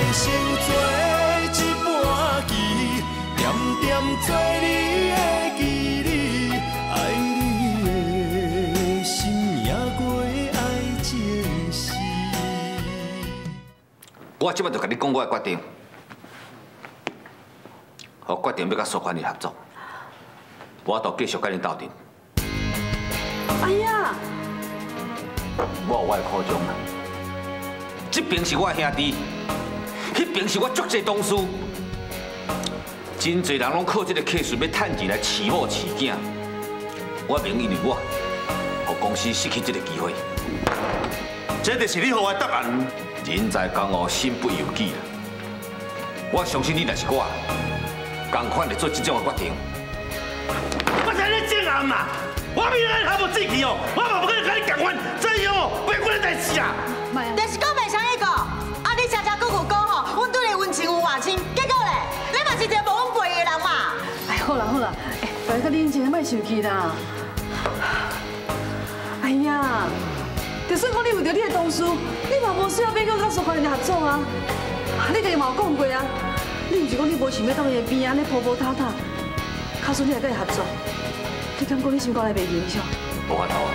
成做一盘棋，点点做你的记忆，爱你的心也过爱情死。 我即摆就甲你讲我的决定，我决定要甲苏焕丽合作，我都继续甲你斗阵。 哎呀！ 我有我的苦衷啦，这边是我的兄弟，迄边是我足济同事，真侪人拢靠这个客数要趁钱来饲某饲囝，我免因为我，互公司失去这个机会。 这就是你给我的答案。 人在江湖，身不由己啦。我相信你若是我，同款会做这种的决定。 我才咧正暗嘛。 我明日还无志气哦，我嘛不可能跟你共款这样哦，不我的代志啊！ 但是讲袂啥迄个，啊你常常讲吼，阮对你温情有外情，结果咧，你嘛是一个无阮陪的人嘛。 哎，好啦好啦，哎，大家冷静，莫生气啦。哎呀，就算讲你为着你的同事，你嘛无需要要搁甲苏焕丽合作啊。你家己嘛有讲过啊，你毋是讲你无想要到伊的边安尼婆婆塌塌，卡算你来甲伊合作。 你感觉你心肝内袂硬是？ 无法度啊！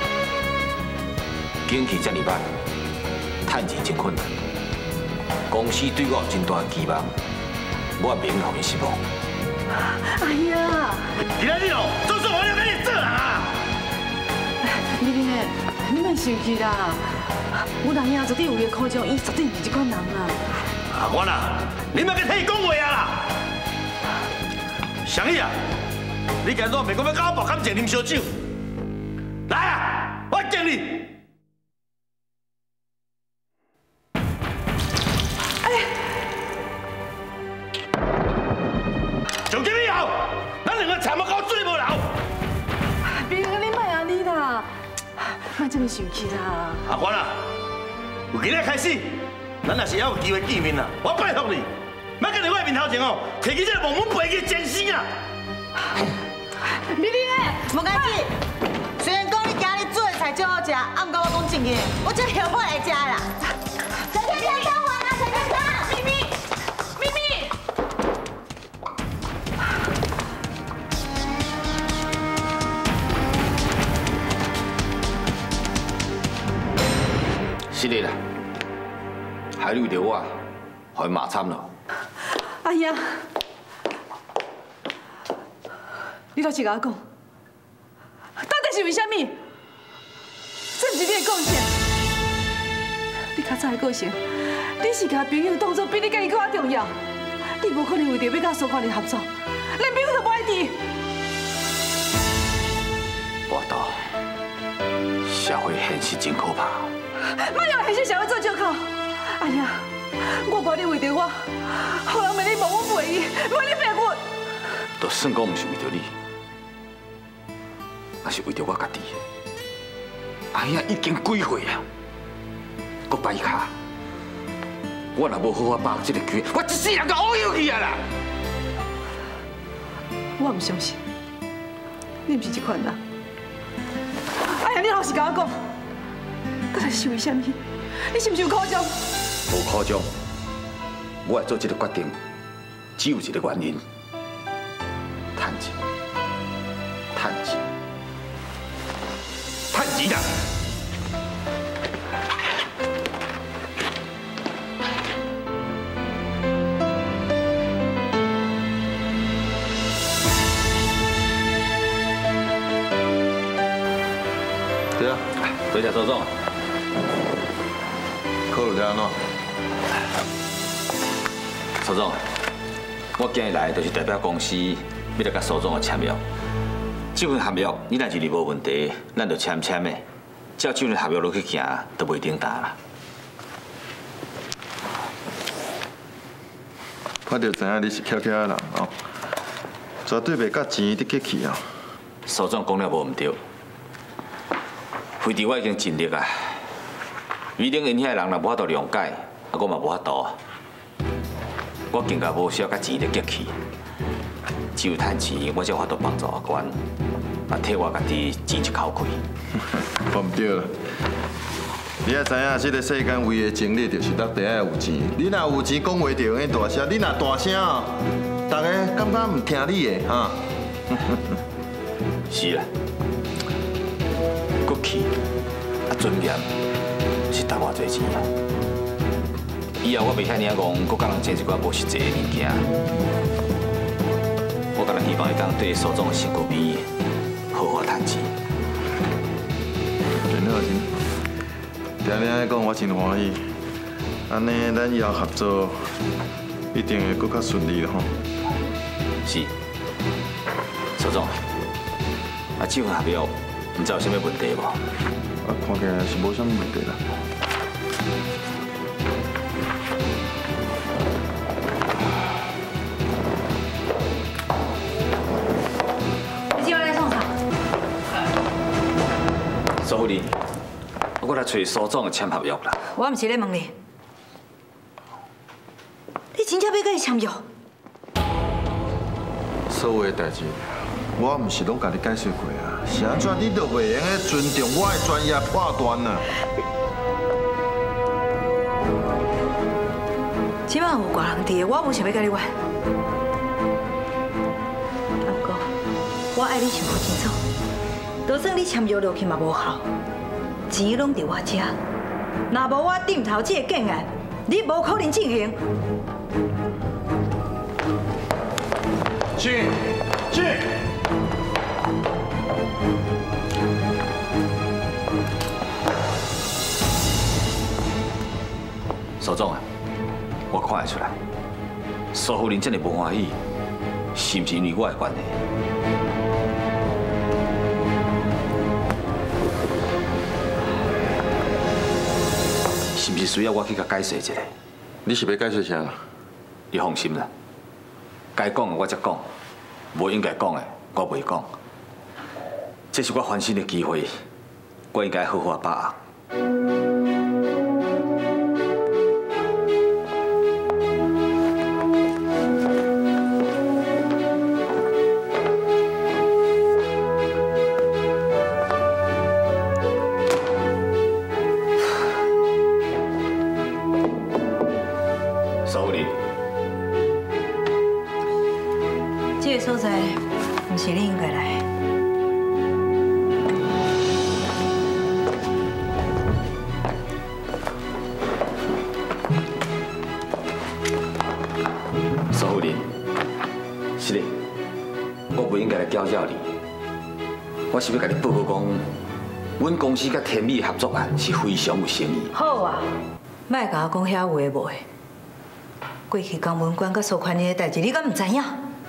景气这么歹，趁钱真困难，公司对我有真大的期望，我免让伊失望。 哎呀！ 今仔日哦，做我要跟你做人啊！ 丽玲诶，你莫生气啦！我阿兄绝对有伊的苦衷，伊绝对毋是这款人啦。 阿官啊，你莫去替伊讲话啊啦！祥义啊！ 你今日袂讲要甲我博感情啉烧酒，来啊！我敬你。哎，从今以后，咱两个惨要到最无留。 别个你莫安尼啦，莫这么生气啦。 阿官啊，由今日开始，咱若是还有机会见面啦，我拜托你，莫跟你我面头前哦，摕起这个忘阮背去真心啊！ 丽玲诶， 无关系。虽然讲你今日做的菜真好食，啊，毋过我讲正经，我真后悔来食啦。陈先生，等我啊，陈先生，咪咪，咪咪。 是的啦，还为着我，互伊骂惨了。 哎呀！ 你倒是甲我讲，到底是为什么？这不是你的个性。你较早的个性，你是甲朋友当作比你家己更加重要。你无可能为着要甲苏焕丽合作，连朋友都不爱治。 我道，社会现实真可怕。 莫用现实社会做借口。哎呀，我无你为着我，互人骂你无我陪伊，骂你骗我。 就算讲毋是为着你。 那是为着我家己。阿兄已经几岁啊，搁摆卡，我若无好好把握这个机会，我一世人就乌有去啊啦！ 我唔相信，你唔是这款人。哎呀，你老实甲我讲，到底是为什么？你是唔是有苦衷？ 无苦衷，我会做这个决定，只有一个原因：趁钱，趁钱。 趁钱啦！ 对啊， 多谢周总。 考虑安怎？ 周总，我今日来就是代表公司要来甲苏总签约。 这份合约，你若认为无问题，咱就签的。照这份合约落去行，都袂顶打啦。 我就知影你是巧巧的人哦，绝对袂甲钱伫客气哦。 苏总讲了无毋对，非得我已经尽力啊。米顶因遐人若无法度谅解，我嘛无法度啊。我更加无需要甲钱咧客气。 只有趁钱，我才有法度帮助阿官，也替我家己争一口气。 我唔对了， 你也知影，这个世间唯的情理就是咱第一有钱。你若有钱，讲话就用迄大声；你若大声哦，大家感觉唔听你的哈。 是啦，骨气啊尊严是值偌济钱啊！以后我袂遐尔戆，搁甲人争一寡无实际的物件。我敢若希望会当对所总的身躯边好好趁钱。 真好真。听你安尼讲，我真欢喜。安尼，咱以后合作一定会更较顺利的吼。 是，所总，这份合约唔知有啥物问题无？ 看起来是无啥物问题啦。 你今晚来创啥？ 苏副理，我来找所总的签合约啦。 我唔是咧问你，你真正要甲伊签约？ 所有的代志，我唔是拢甲你解释过啊，是安怎你都袂用个尊重我的专业判断啊？ 即摆有大人伫，我无想要甲你玩。不过，我爱你想好清楚，就算你签约落去嘛无效，钱拢伫我遮，若无我点头这个建案，你无可能进行。 去。 所总啊，我看得出来，苏夫人这么不欢喜，是不是因为我的关系？是不是需要我去甲解释一下？ 你是要解释啥？ 你放心啦，该讲的我才讲，无应该讲的我袂讲。这是我翻身的机会，我应该好好把握。苏副理， 这个所在，不是你应该来。 苏副理，是的，我不应该来叫叫你，我是要甲你报告讲，阮公司甲天美合作案是非常有诚意。 好啊，莫甲我讲遐有诶无诶。过去江文馆甲苏宽仁的代志，你敢唔知影？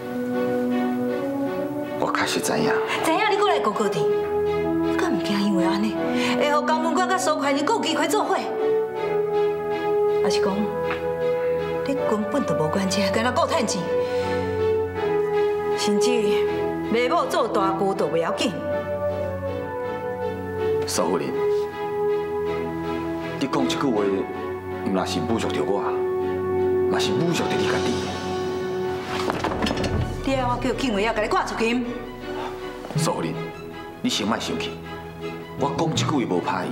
我确实知影。 知影你过来高高甜，你敢唔惊因为安尼，会互江文馆甲苏宽仁有机会做伙？还是讲，你根本就无管这，干那顾趁钱，甚至卖某做大姑都袂要紧。 苏夫人，你讲这句话，唔那是侮辱着我，嘛是侮辱着你家己。 你爱我叫警卫要甲你赶出去？ 苏夫人，你先莫生气，我讲这句话无歹意。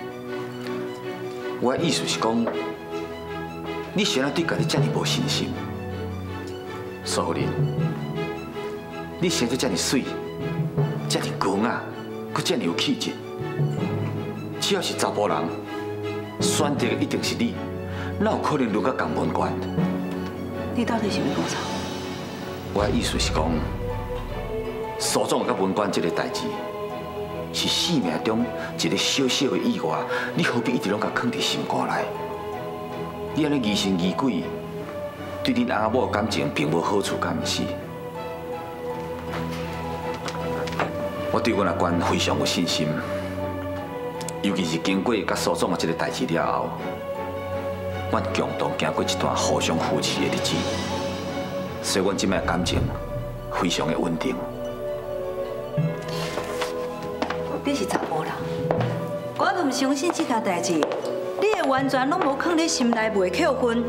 我的意思是讲，你现在对家己这么无信心。苏夫人，你现在这么水，这么高雅，佮这么有气质，只要是查甫人，选择的一定是你，哪有可能轮到江文馆？ 你到底是要讲啥？ 我的意思是讲，苏总甲文馆这个代志，是生命中一个小小的意外，你何必一直拢甲藏伫心肝内？你安尼疑神疑鬼，对恁阿某感情并无好处，敢毋是？我对阮阿关非常有信心，尤其是经过甲苏总的这个代志了后，阮共同行过一段互相扶持的日子，所以阮即摆感情非常的稳定。 你是查甫人，我都唔相信这件代志，你会完全拢无放在心内，袂扣分。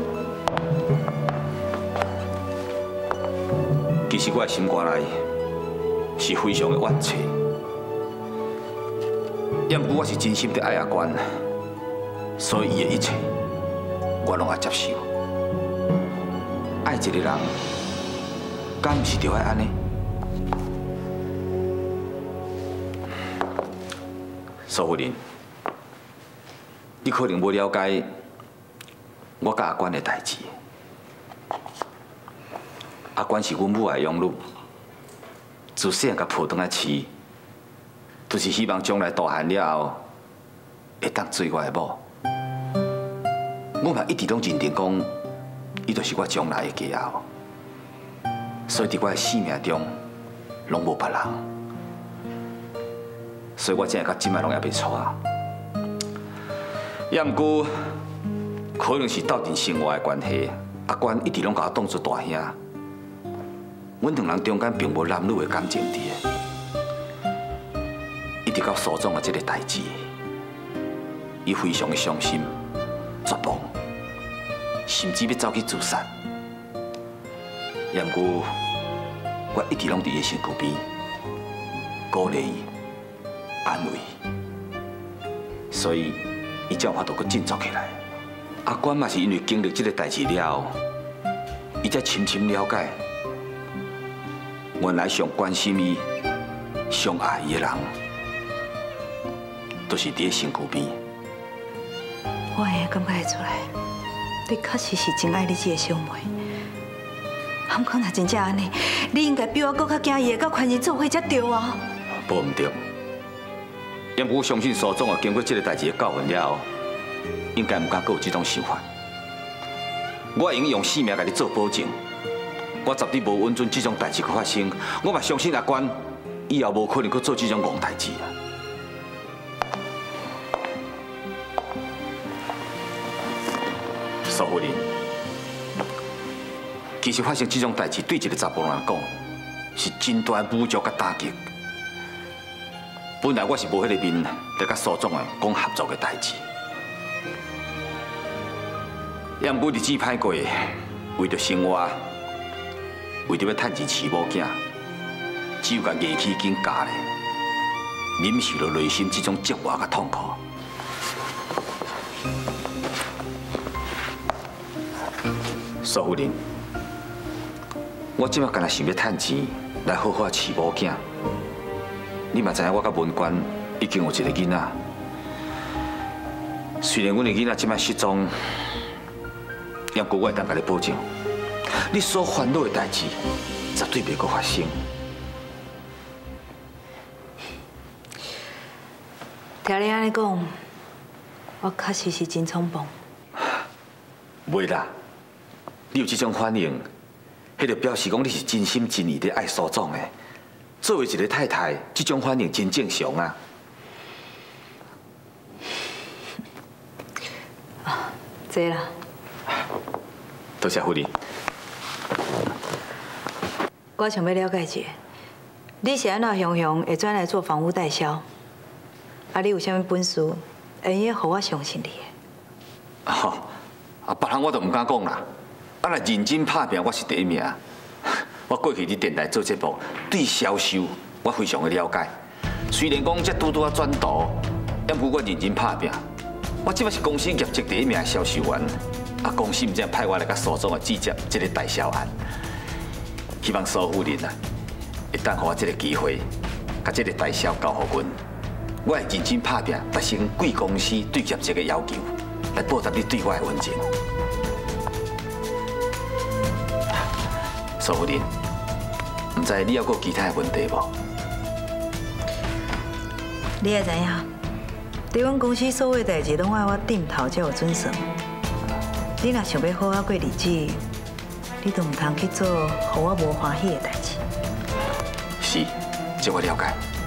其实我的心肝内是非常的怨气，要唔过我是真心的爱阿关， 所以伊的一切，我拢爱接受。爱一个人，敢毋是着爱安尼？苏夫人，你可能无了解我甲阿娟的代志。阿娟是阮母的养女，自细汉甲抱转来饲，就是希望将来大汉了后，会当做我的某。我嘛一直拢认定讲，伊就是我将来的家后，所以伫我的生命中，拢无别人。所以我真系到今摆拢还袂错啊。也毋过，可能是斗阵生活的关系，阿娟一直拢甲我当作大兄。阮两人中间并无男女的感情伫的，一直到所长的这个代志，伊非常的伤心、绝望，甚至要走去自杀。也毋过，我一直拢伫伊身躯边，鼓励伊。安慰，所以伊才有法度搁振作起来。阿娟嘛是因为经历这个代志了后，伊才深深了解，原来上关心伊、上爱伊的人，都是伫身躯边。 我会感觉会出来，你确实是真爱你这个小妹。不过若真正安尼，你应该比我搁较惊伊会甲权人做伙才对啊。 无毋对。因为我相信所长啊，经过这个代志的教训了后，应该唔敢搁有这种想法。我会用性命甲你做保证，我绝对无允准这种代志搁发生。我嘛相信阿娟以后无可能搁做这种戆代志啊。苏夫人，其实发生这种代志对一个查甫人来讲，是真大的侮辱甲打击。本来我是无迄个面来甲所长的讲合作的代志，也毋过日子歹过，为着生活，为着要趁钱饲某囝，只有甲硬起紧教咧，忍受着内心这种折磨甲痛苦。苏夫人，我即摆干那想要趁钱来好好饲某囝。你嘛知影，我甲文娟已经有一个囡仔。虽然阮的囡仔即摆失踪，也过我会当甲你保证，你所烦恼的代志绝对袂阁发生。 听你安尼讲，我确实是真冲动。 袂啦，你有这种反应，迄就表示讲你是真心真意的爱所长的。作为一个太太，这种反应真正常啊。 这啦。 多谢夫人。 我想要了解一下，你是安怎雄雄会转来做房屋代销？啊，你有啥物本事，会用互我相信你的？ 哦，别人我都唔敢讲啦。啊，若认真打拼，我是第一名。我过去伫电台做节目，对销售我非常的了解。虽然讲这拄啊转图，也不过我认真打拼。我即摆是公司业绩第一名的销售员，啊，公司唔正派我来甲所长指接这个代销案。希望苏夫人啊，会当给我这个机会，甲这个代销交互阮。我会认真打拼，达成贵公司对业绩的要求，来报答你对我的恩情。苏夫人。唔知你还有其他的问题无？ 你也知影，伫阮公司所有代志拢爱我点头才有准算。你若想要好好过日子，你都唔通去做互我无欢喜的代志。 是，这我了解。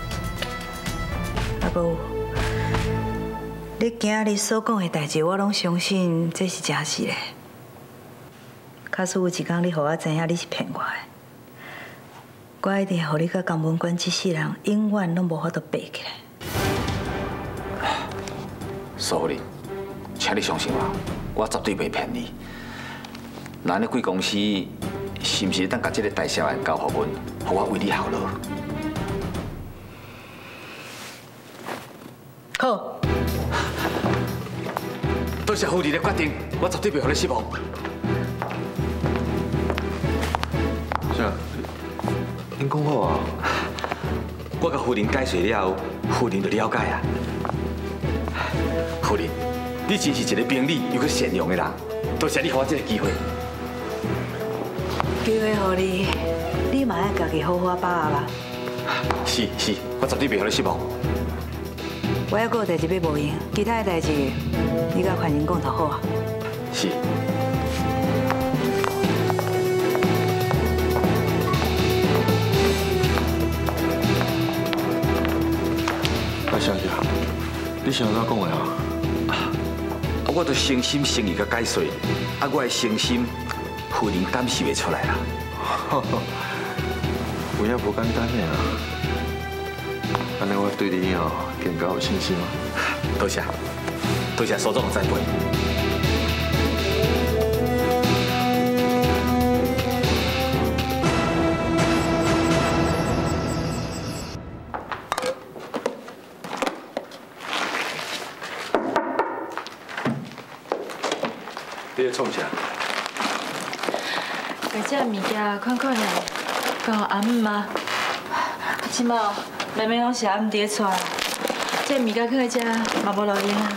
啊不，你今日所讲的代志，我拢相信这是真实的。假使有一天你互我知影你是骗我的。我一定互你甲江文娟这世人永远拢无法度爬起来。 苏夫人，请你相信我，我绝对袂骗你。那你贵公司是毋是当甲这个代销案交互阮，互我为你效劳？ 好。 多谢夫人的决定，我绝对袂让你失望。 啥？恁讲好啊？ 我甲夫人解释了后，夫人就了解啊。夫人，你真是一个明理又阁善良的人，多谢你给我这个机会。 机会互你，你嘛爱家己好好把握吧。 是，我绝对袂让你失望。 我还有代志要无用，其他的代志你甲宽仁讲就好啊。 是。 大小姐，你想怎讲的啊？ 我都诚心诚意甲解说，我的诚心，夫人感受袂出来啦。 有影无简单的啊！安尼我对你哦更加有信心啊！ 多谢所长的栽培。 你在创啥？ 把这物件看看嘞，讲阿姆吗？即马妹妹拢是阿姆伫咧带，这物件放在这嘛无路用啊。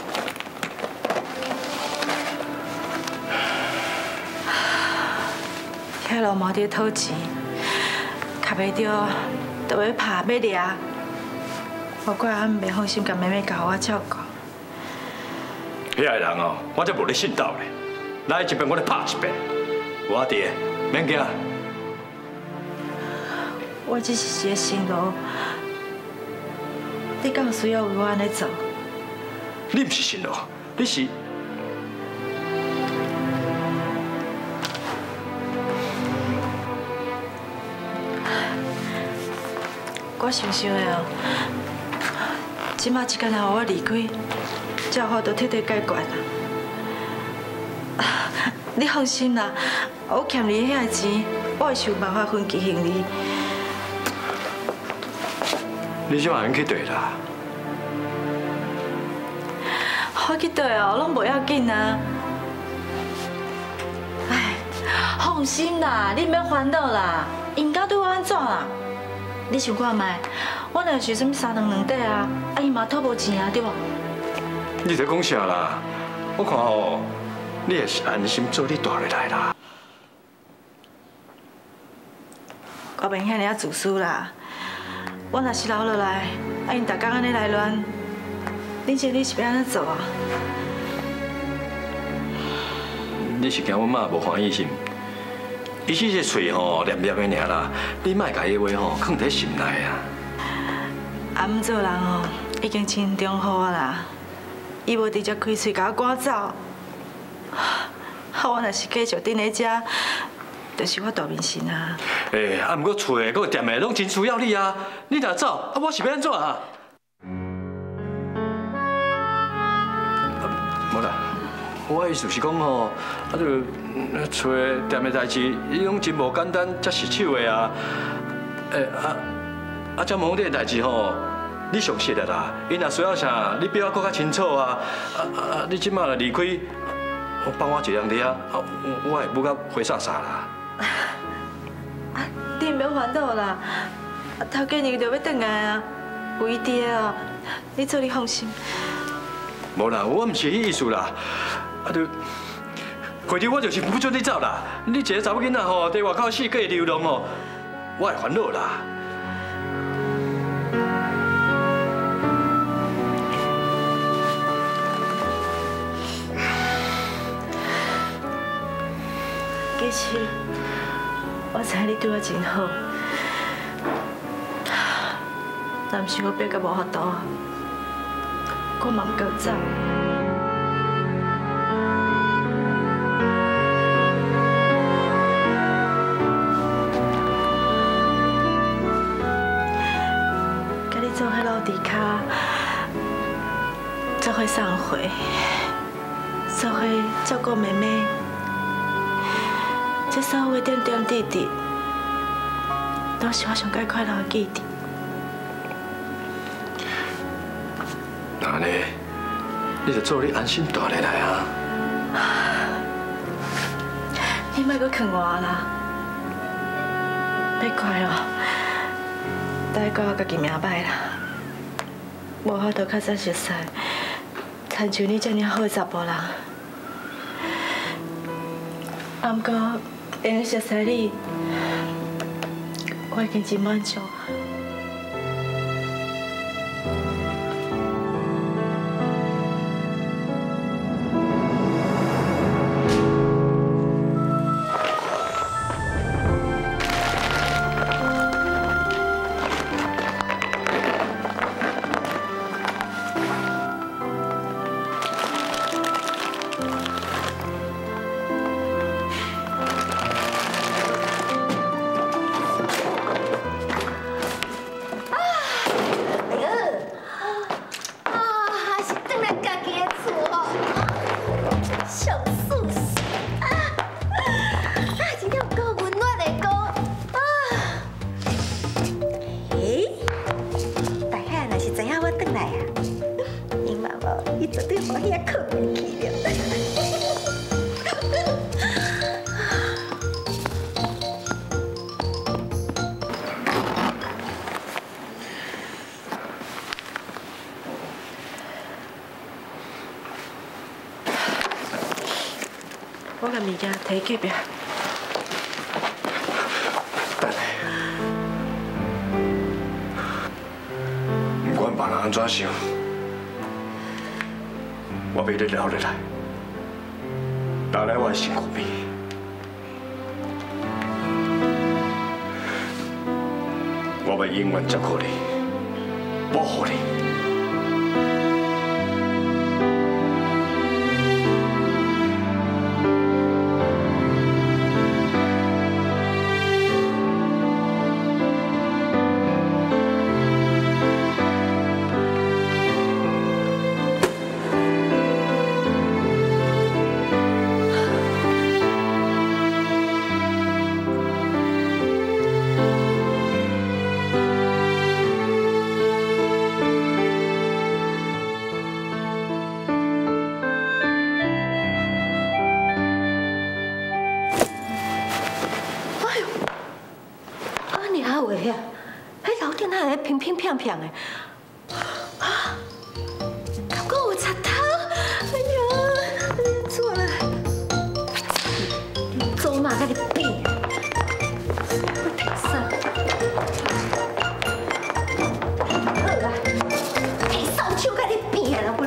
遐老毛伫讨钱，卡袂着，就要拍要掠。我怪阿姆袂放心，甲妹妹交我照顾。 遐个人哦，我才无咧信道咧。来一遍我咧拍一遍，有我伫，免惊。 我只是一个心路，你敢有需要为我安尼做？ 你毋是信路，你是。 我想想的哦，即马一间仔互我离开，才有法度彻底解决啦。你放心啦，我欠你遐钱，我会想办法分期还你。 你即马已经去对啦？ 我去对哦，拢无要紧啊。哎，放心啦，你毋免烦恼啦，应该对我安怎啦？你想看卖？我若是什么3两2块啊，伊嘛讨无钱啊，对无？ 你在讲啥啦？我看哦，你也是安心做你大落来啦。 我免遐尔自私啦。我若是留落来，因逐工安尼来乱，恁这你是要安怎做啊？ 你是惊我妈无欢喜心？伊只是嘴吼黏黏的尔啦，你莫甲伊话吼藏在心内啊。 阿姆做人吼已经真忠好啊啦，伊无直接开嘴甲我赶走。我若是继续等在遮，就是我大面神啊。 啊，毋过厝的、个店的拢真需要你啊！你若走，我是要安怎啊？无啦，我意思是讲吼，就厝的店的代志，伊拢真无简单，才失手的啊。这忙点代志吼，你熟悉的啦。伊若需要啥，你比我更较清楚啊。你即马若离开，帮我一人伫啊，我会不甲回煞煞啦。 你唔免烦恼啦，头家日就要转来啊，有伊伫的哦，你做你放心。 无啦，我唔是迄意思啦，就回头我就是不准你走啦。你一个查某囡仔吼，在外口世界流浪吼，我会烦恼啦。 其实我知你对我真好，但毋是我表甲无法度啊，我嘛唔够走。甲你做迄落地骹，做伙送货，做伙照顾妹妹。这所有点点滴滴，都是我上解快乐的记忆。 那呢， 你就做你安心大下来啊！ 你莫阁劝我啦，别怪哦，大哥我家己命歹啦，无法度较早熟悉，亲像你这么好的查甫人。啊，不过会用熟悉你，我已经真满足。 我把物件摕去隔壁。 等下，不管别人安怎想，我要你留下来，留在我的身躯边。我要永远照顾你，保护你。 平平平平的，啊，感觉有插头，哎呀，错了，做嘛甲你变？我听啥？好啦，嘿，双手甲你变啦，我。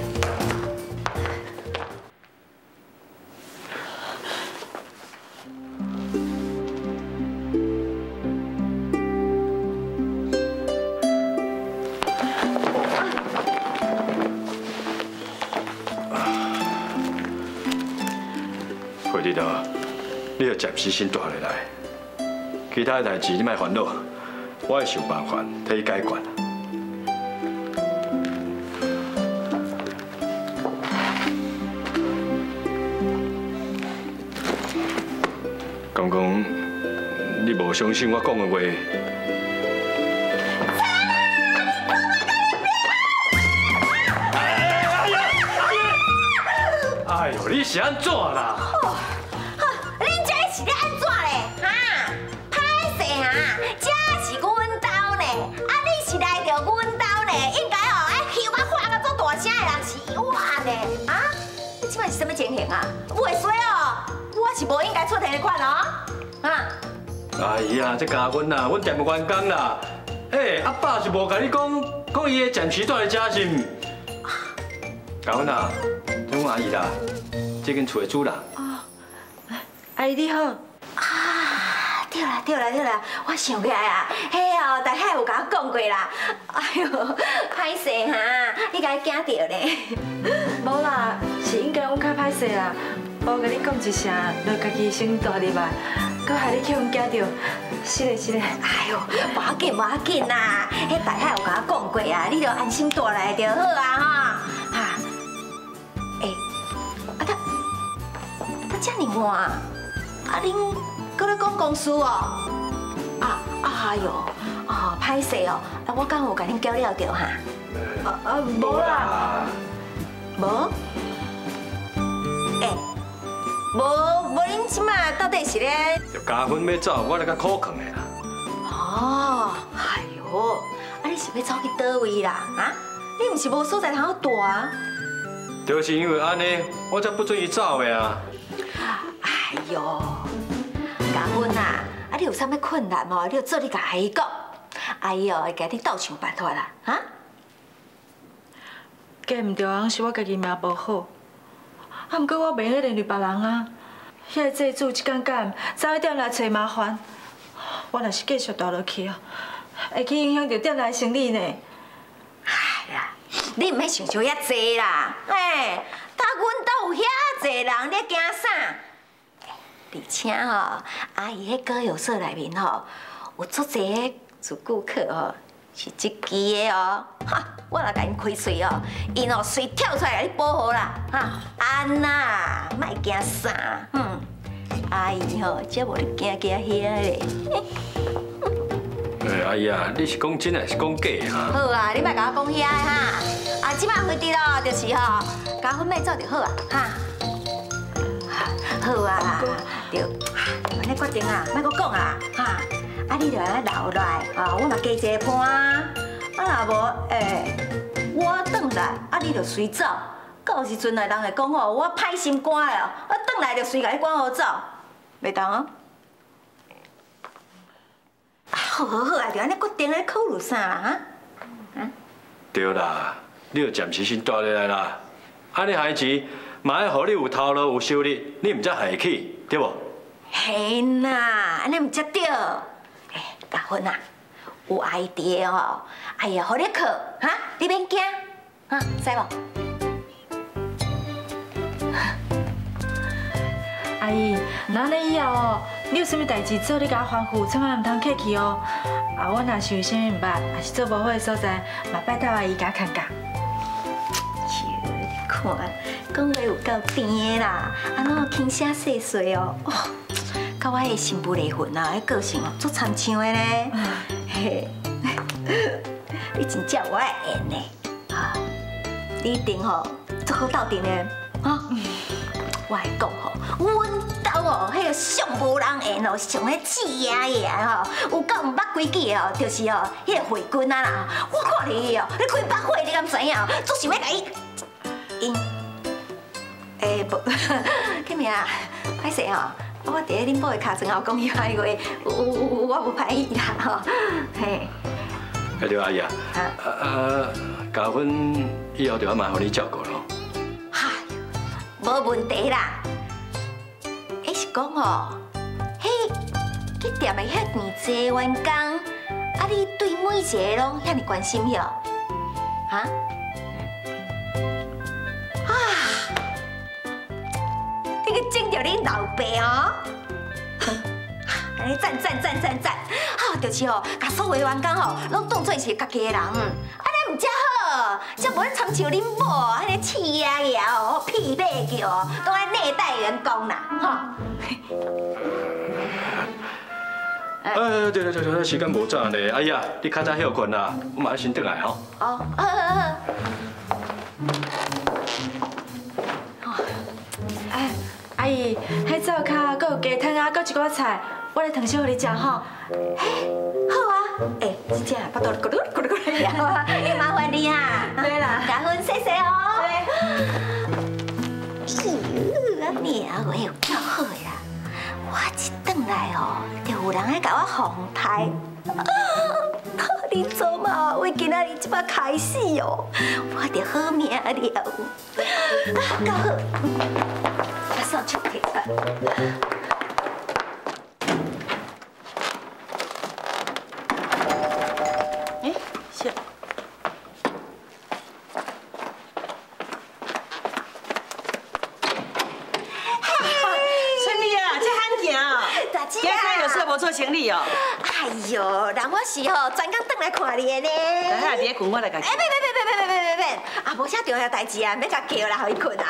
慧丽啊，你要暂时先住下来，其他的代志你莫烦恼，我会想办法替你解决。公公，你无相信我讲的话？ 哎呦，你是安怎啦？ 哦，恁这是咧安怎咧？哈，歹势哈，这是阮兜呢，啊，你是来着阮兜呢，应该哦，爱叫我喊个做大声的人是我呢，啊？你即摆是什么情形啊？袂衰哦，我是无应该出题的款哦，啊？ 哎呀，这加阮啦，阮店的员工啦，哎，阿爸是无甲你讲伊的暂时住在家是唔？加阮啦，这阮阿姨啦。 这间厝的主人。哦， 阿姨你好。 啊，对啦，我想起来啊，嘿哦，大海有甲我讲过啦。哎呦，歹势哈，你甲伊惊到咧。 无啦，是应该阮较歹势啦，无甲你讲一声，就家己先大入来，搁害你去阮惊到。是嘞。 哎呦，无要紧啦，迄大海有甲我讲过啊，你就安心大来就好啊哈。哈，诶。 这么晚，啊恁搁咧讲公司哦？哎呦，歹势哦，我刚有甲恁交了着哈。 无啦， 无？无恁即马到底是咧？ 就加分要走，我来甲苦劝的啦。 哦，哎呦，你是要走去倒位啦？啊？你毋是无所在通好住啊？ 就是因为安尼，我才不准伊走的啊。 哎呦，嘉芬啊，你有啥物困难哦？你就做你甲阿姨讲，阿姨会甲你斗想办法啦，啊？ 嫁唔着人是我家己命无好，毋过我袂用连累别人啊。遐个债主一间间早一点来找麻烦，我若是继续倒落去哦，会去影响到店内生意呢。 哎呀，你唔免想像遐济啦，哎，他阮兜有遐济人，你惊啥？而且吼，阿姨迄歌友社内面吼，有足济个主顾客吼，是这支的哦。哈，我若甲因开喙哦，因哦随跳出来甲你保护啦，哈，安娜，莫惊啥，阿姨吼，才无你惊遐咧。 阿姨啊，你是讲真还是讲假啊？ 好啊，你莫甲我讲遐个哈，啊，即摆目的咯，就是吼，加分买走就好啊，哈。好啊，对，安尼决定啊，莫搁讲啊，哈，啊，你就安尼留落来，啊，我嘛加一个伴，啊，若无，我转来，啊，你就随走，到时阵来人会讲吼，我歹心肝的哦，我转来就随甲你赶好走，袂当哦。好啊，就安尼决定，咧考虑啥啦？哈？ 对啦，你就暂时先住落来啦。安尼孩子，嘛要互你有头路有收入，你唔才下去，对无？ 嘿呐，安尼唔才对。嘉芬啊，有阿姨伫的吼，阿姨互你靠，哈，你免惊，哈，知无？ 阿姨，那安尼以后哦，你有啥物代志做，你甲我吩咐，千万唔通客气哦。啊，我若是有啥物唔捌，也是做无好的所在，嘛拜托阿姨甲我看教。 你看，讲话有够甜的啦，安怎轻声细碎哦，甲我的新妇离婚啊，迄个性哦，足参像的呢。嘿，你真正有爱缘呢，啊，你一定吼足好斗阵的，啊。我来讲吼，阮兜哦，迄个上无人缘哦，上咧刺眼的吼，有够唔捌规矩的哦，就是哦，迄个慧君啊啦，我看你哦，你开百货，你敢知影？总想要甲伊，无，叫咩啊？歹势哦，我伫咧恁某的脚床后讲伊歹话，我无歹意啦吼，嘿。 对阿姨啊，嘉芬以后就要麻烦你照顾咯。 无问题啦，迄是讲吼，迄去店的遐尼济员工，啊，你对每一个拢遐尼关心哟，哈？啊，你去整着恁老爸哦，安尼赞，好，就是吼，甲所有员工吼，拢当做是家己的人，安尼唔才好，才无参像恁某安尼刺牙牙哦，屁马叫哦，都爱虐待员工啦，吼。 对，时间无早呢，阿姨啊，你较早休困啦，我马上先转来吼。 哦，好。 哎，阿姨，迄灶骹阁有鸡汤啊，阁一锅菜，我来烫烧互你食吼。 好啊，真正巴肚咕噜咕噜咕噜了啊，麻烦你哈。 对啦， 嘉芬谢谢哦。啊命话有够好啦！我一转来哦，就有人来甲我奉台。你做嘛？为今仔日即摆开始哦，我着好命了。够好，把手手提出来。 是。 今天有事无做行李哦？ 哎呦，人我是吼专工转来看你的呢。 等下别困，我来甲。 别，啊，无啥重要代志啊，免甲叫啦，互伊困啊。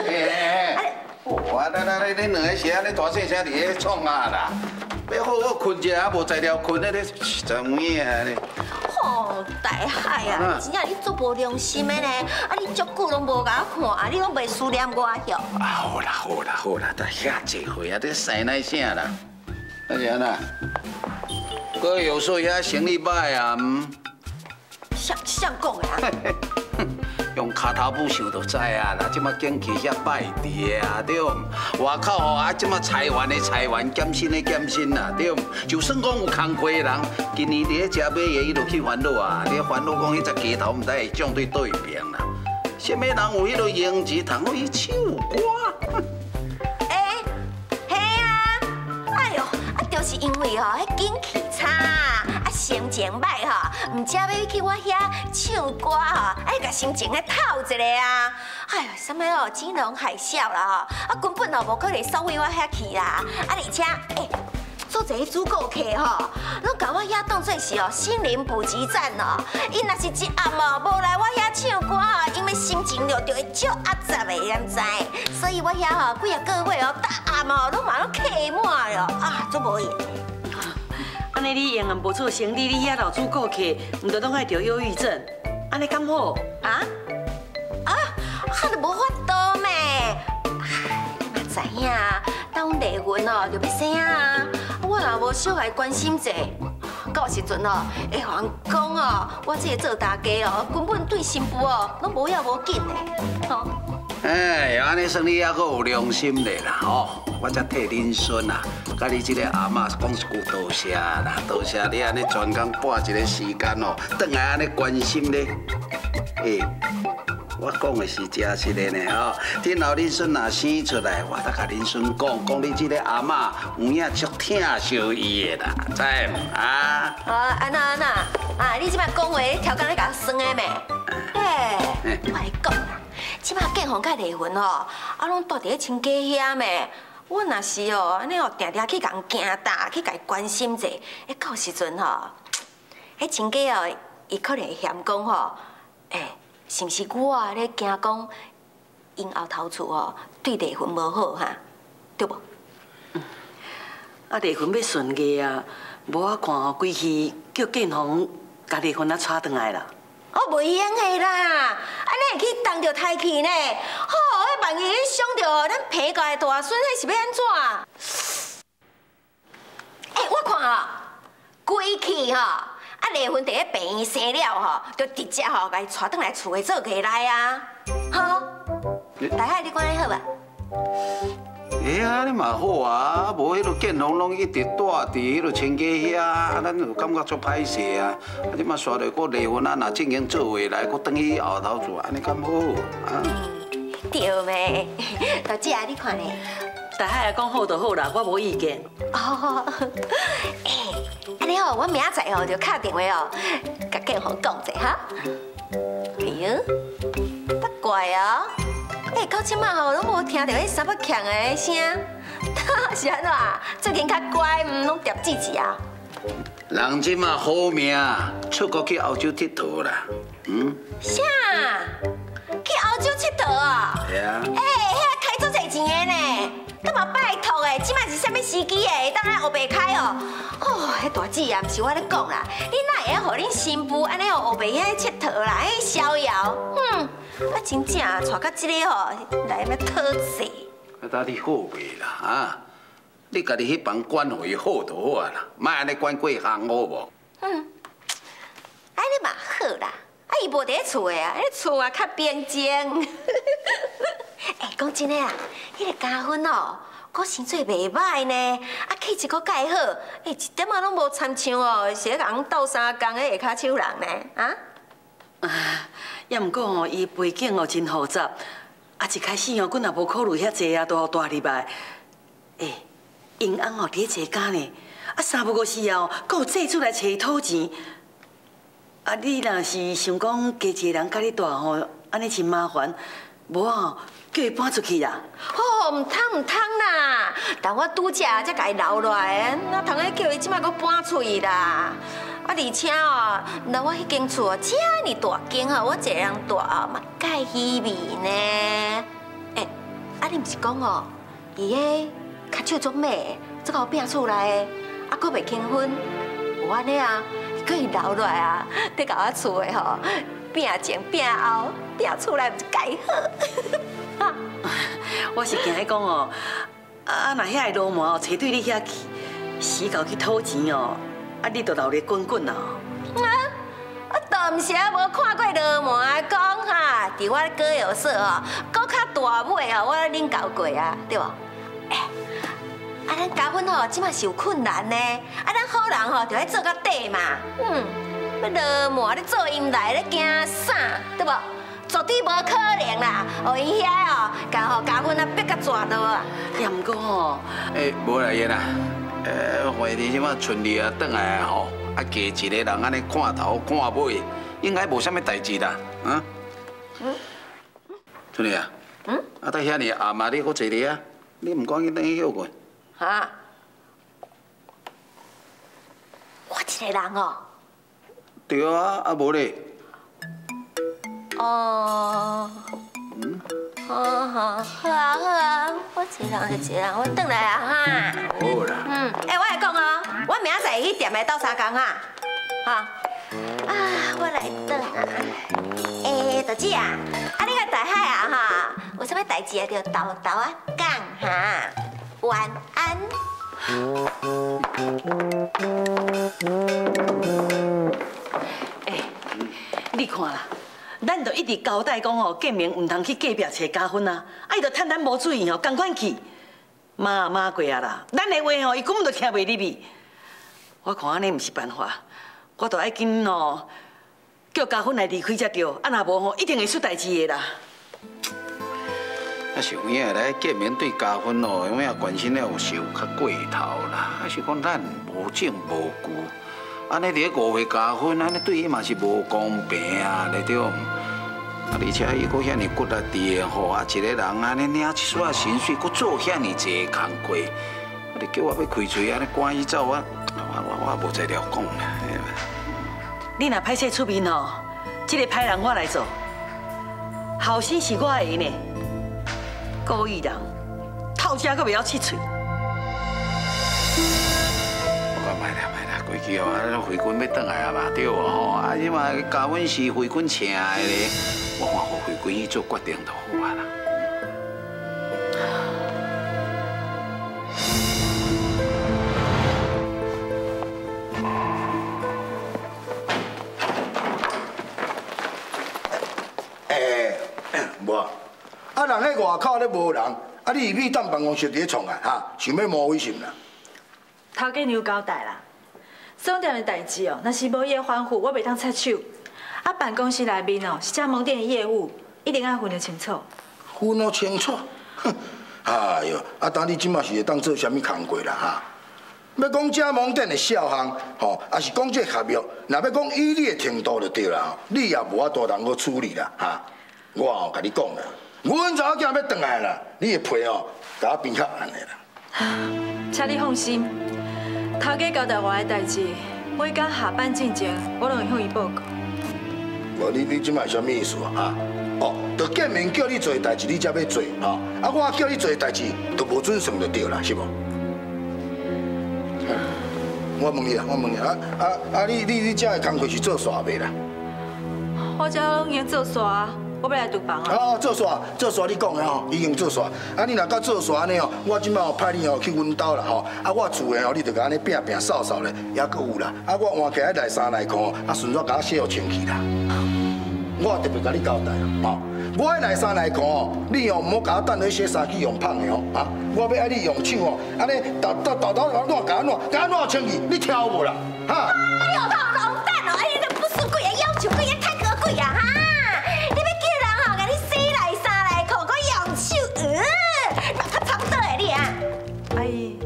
我恁两个是安尼大细声伫咧创啊啦，要好好困一下，无才调困咧，怎么样呢？ 哦，大海啊，你真正你足无良心的呢！啊，你足久拢无甲我看，你拢袂思念我哟。 好啦好啦好啦，但遐济岁啊，你使那啥啦？那是安那？哥有时候遐生意歹啊， 谁讲的啊？ 用脚头母想就知啊啦，即马景气遐歹伫啊，对。外口吼啊，即马裁员的裁员，减薪的减薪啦，对。就算讲有工课的人，今年伫咧食买的，伊就去烦恼啊，咧烦恼讲迄只鸡头唔知会涨对倒边啦。什么人有迄个用钱通去唱歌？ 嘿啊！哎呦，啊，就是因为吼，迄景气差。心情歹吼，唔只要去我遐唱歌吼，爱甲心情咧透一下啊！哎呦，什么哦，金融海啸啦吼，啊根本就无可能送回我遐去啦！啊，而且做一个主顾客吼，拢甲我遐当作是哦心灵补给站哦。伊若是一暗哦无来我遐唱歌吼，因为心情就会足压杂的，敢知？所以我遐吼几个月哦，大暗哦拢嘛拢客满了啊，足无闲。 安尼你永远无做生意，你遐老主顾客，唔着拢爱得忧郁症，安尼敢好？ 啊，就无法度咩？你嘛知影，当阮离婚哦，就要生啊！我若无小孩关心者，到时阵哦，会互人讲哦，我这个做大家哦，根本对新妇哦，拢无要无紧的，吼。 哎，安尼算你还阁有良心咧啦吼！我才替恁孙啊，甲你这个阿嬷讲一句多谢啦，多谢你安尼专工拨一个时间哦，转来安尼关心咧。我讲的是真实的呢吼，天后恁孙若生出来，我再甲恁孙讲你这个阿嬷有影足疼惜伊的啦，知唔啊？ 安那啊，你即摆讲话条件咧甲我算的咩？我来讲啦。即摆建宏甲离婚吼，啊，拢住伫咧亲家遐咩？我若是哦，安尼哦，定定去甲人惊大，去甲伊关心者，到时阵吼，迄亲家哦，伊可能会嫌讲吼，是毋是我啊咧惊讲因后头厝哦对离婚无好哈，对无？ 啊，离婚要顺利啊，无我看哦，规气叫建宏甲离婚啊娶转来啦。 袂用的啦，安尼会去当着胎气呢。好，万一想着咱陪嫁的大孙，迄是要安怎？我看哦，规气吼，离婚第一病院生了吼，就直接吼甲伊带转来厝的做家来啊。好，大海你看你好吧？ 啊，你嘛好啊，无迄个建宏拢一直住伫迄个亲家遐，咱就感觉足歹势啊。你嘛刷着个离婚啊，若正经做回来，搁转去后头厝，安尼敢好啊？ 对咩？大姐啊，你看呢？ 大海讲好就好啦，我无意见。 安尼哦，我明仔载哦就敲电话哦，甲建宏讲者哈。哎呦，得怪哦。到即马吼，拢无听到迄三不强的声，是安怎？最近较乖，拢叠字字啊。 人即马好命，出国去欧洲佚佗啦。 啥？去欧洲佚佗啊？ 系啊。 遐开足侪钱的呢，干嘛拜托的？即马是啥物时机的？当咱后白开哦。迄大姐啊，毋是我咧讲啦，你哪会互恁新妇安尼哦后白遐佚佗啦？逍遥，真正带到这个吼来要讨债。 当你好袂啦啊？你家己迄房管会好就好啊啦，莫安尼管过行好无？ 安尼嘛好啦，伊无伫咧厝的啊，迄厝啊较平静。讲真诶啊，迄个家婚哦，佫生做袂歹呢，气质佫介好，一点仔拢无参像哦，是咧人斗相共的下骹手人呢啊。 也毋过吼，伊背景哦真复杂，一开始哦，阮也无考虑遐济啊，都大入来。因翁哦，伫咧坐家呢，3不5时啊，佫有债主来找伊讨钱。你若是想讲加一个人甲你住吼，安尼真麻烦，无啊，叫伊搬出去啦。 唔通啦，但我拄则才甲伊留落来，哪通咧叫伊即摆佫搬出去啦？而且哦，那我迄间厝这么大间吼，我一个人住哦，嘛介稀微呢。你毋是讲哦，伊个脚手足美，这个变厝来的，佫袂轻婚， 有安尼啊，可以留落来啊，得甲我厝的吼，拼前拼后，拼厝内不是介好？ 我是惊讲哦，若遐个罗毛哦，找对你遐去，死狗去讨钱哦，你就留咧滚滚啊！ 我倒毋是啊，无看过罗毛讲哈，伫我歌谣社哦，搁较大尾哦，我恁教过啊，对无？咱结婚吼，即马是有困难呢，咱好人吼，就要做到底嘛。要罗毛咧做音来咧惊啥，对无？绝对无可能啦！哦，因遐哦，甲吼结婚啊逼甲绝落啊！ 也毋过吼， 无啦燕啊，回你即马顺利啊，转来吼，加一个人安尼看头看尾，应该无啥物代志啦，啊？顺利啊，啊，到遐尼阿妈你搁坐咧啊，你唔赶紧等去休困？ 哈？我一个人哦。 对啊，啊无咧。 哦，好啊好啊，我一人就一人，我转来啊哈。 好啦。 我来讲哦，我明仔载去店内斗相共哈，哈。我来转啊。大姐啊，你个大海啊哈，有啥物代志啊，就豆豆啊讲哈。晚安。 你看啦。咱就一直交代讲吼，见面唔通去隔壁找家婚啊，伊就趁咱无注意吼，赶快去。骂过啊啦，咱的话吼，伊根本就听袂入去。我看安尼唔是办法，我就爱紧吼，叫家婚来离开才对，啊若无吼，一定会出代志的啦。 啊，是有影来见面对家婚哦，有影关心了有时有较过头啦，还是讲咱无证无据。安尼伫咧误会家婚，安尼对伊嘛是无公平啊，对对？啊，而且伊搁遐尼骨力伫的吼，啊一个人安尼领一撮薪水，搁做遐尼济工课，啊你叫我要开嘴安尼赶伊走啊，我无在了讲啦。 你若歹势出面吼，这个歹人我来做，后生是我的呢，故意人透车搁袂晓切嘴。回去哦，啊，回军要转来啊嘛，对吼，啊，即嘛家阮是回军请的咧，我看互回军去做决定就好啊啦。 无啊，人喺外口咧无人，啊，你去等办公室伫咧创啊，哈，想要摸微信啦？ 头家有交代啦。商店的代志哦，若是无伊的吩咐，我袂当插手。啊，办公室内面哦是加盟店的业务，一定要分得清楚。 分得清楚？哼！哎哟，啊，当你即马是会当做啥物工课啦哈？要讲加盟店的小项，吼，也是讲这合约，若要讲以你的程度就对啦，你也无法度通去处理啦哈。我哦，甲你讲啦，阮查某囝要转来啦，你的皮哦，甲我变较硬的啦。 请你放心。头家交代我的代志，每天下班之前，我拢会向伊报告。 无你即摆是啥物意思啊？哈，哦，就见面叫你做代志，你才要做哈。啊，我叫你做代志，就无准算就对啦，是无？我问你啊，你这个工课是做煞袂啦？ 我这拢已经做煞，我要来厨房啊。 做煞，你讲的吼，已经做煞。啊，你若甲做煞安尼哦，我即摆哦派你哦去阮兜啦吼。啊，我厝的哦，你就甲安尼拼拼扫扫咧，也阁有啦。啊，我换起来内衫内裤哦，啊顺便甲我洗好清气啦。我特别甲你交代哦，我的内衫内裤哦，你哦唔好甲我等咧洗衫机用芳的哦，啊，我要爱你用手哦，安尼豆甲安怎清气，你挑无啦？哈！ 哎呦，老蛋哦，哎呀，不是贵啊，要求贵也太可贵啊哈！你要叫人吼，甲你洗内衫内裤，搁用手，嘛较差不多的你啊。 阿姨，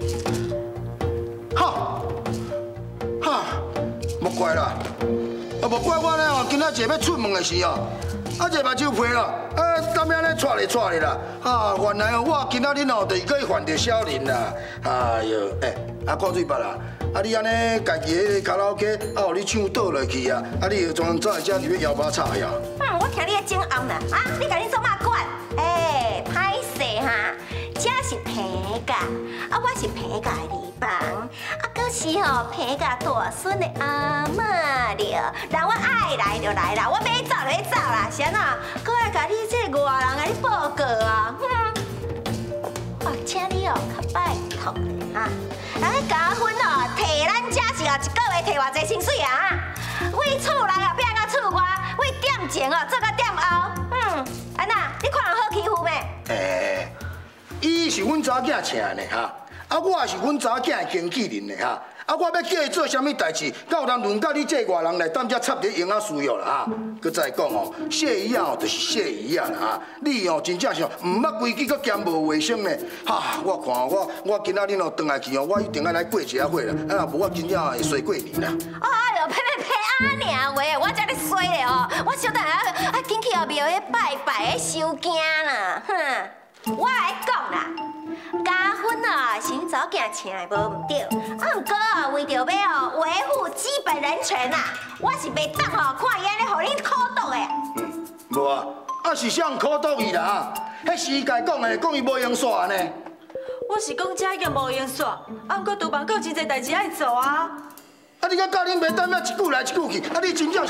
莫怪啦，莫怪我咧哦，今仔日要出门的时候，啊，这目睭皮啦，啊，当面咧带嚟带嚟啦，啊，原来哦，我今仔日哦，就是可以犯着小人啦，哎呦，啊，郭水伯啦，啊，你安尼家己的卡拉 OK， 啊，互你唱倒落去啊，啊，你又专走来这入去摇把叉呀？ 我听你在整暗啦，啊，你甲你做嘛管？歹势哈，这是皮甲，啊，我是皮甲的地方，啊，搁是吼陪甲大孙的阿嬷了，人我爱来就来啦，我要走就走啦，是安怎？搁爱甲你这个外人甲你报告啊？哦，请你哦，较拜托咧哈，人个加分哦，摕咱家是哦，一个月摕偌济薪水啊？为厝内后壁甲厝外，为店前哦做到店后，安那？你看人好欺负咩？ 伊是阮查囝请的哈。 啊，我也是阮查囝的经纪人的哈，啊，我要叫伊做啥物代志，敢有人轮到你这外人来当遮插伫营仔需要啦哈。佮再讲哦，谢姨啊，就是谢姨啊啦哈，你哦真正是哦，唔捌规矩，佮兼无卫生呢。哈，我看我今仔日哦，转来去哦，我一定要来过一下火啦，啊，无我真正会衰过年啦。 哎呦，呸啊尔话，我遮尔衰咧哦，我小等下紧去后庙迄拜拜迄收惊啦，哼，我来讲啦。 加分啊，是阮查囝请的无毋对，啊，毋过啊，为着要哦维护基本人权啊，我是袂当哦看伊安尼互你苦毒的。 无啊，啊是啥人苦毒伊啦？迄是伊家讲的，讲伊无用煞呢。 我是讲遮已经无用煞，啊，毋过厨房还有真侪代志爱做啊。 啊，你甲教恁袂当咩一句来一句去，啊，你真正是。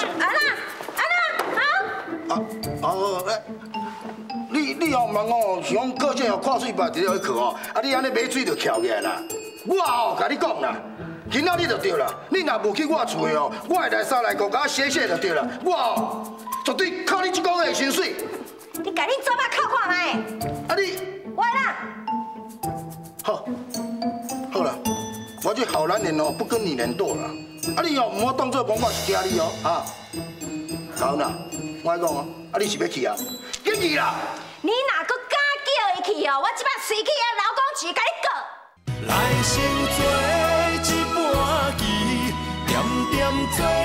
你哦，唔通哦，是讲课件哦，看水牌直接去课哦，啊，你安尼买水就翘起来啦。我哦，甲你讲啦，今仔日就对啦，你若无去我厝的哦，我会来三来个甲写写就对啦。我哦，绝对靠你一个月的薪水。 你甲你做把靠看卖。 啊你。 我啦。 好啦，我这好男人哦，不跟你联络了。啊你哦，唔好当作讲我是惊你哦，啊。好啦，我讲哦，啊你是要去啊？紧去啦！ 你若搁敢叫伊去哦，我即摆随去啊劳工局甲你告。 来生做一盘棋，点点做。